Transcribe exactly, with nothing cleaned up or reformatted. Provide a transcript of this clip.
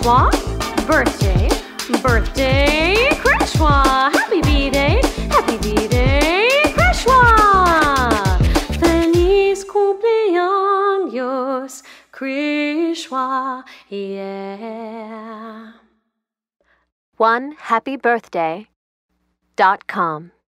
Krishwa. Birthday, birthday, Krishwa. Happy B-Day, happy B-Day, Krishwa. Feliz cumpleaños, Krishwa, yeah. one happy birthday dot com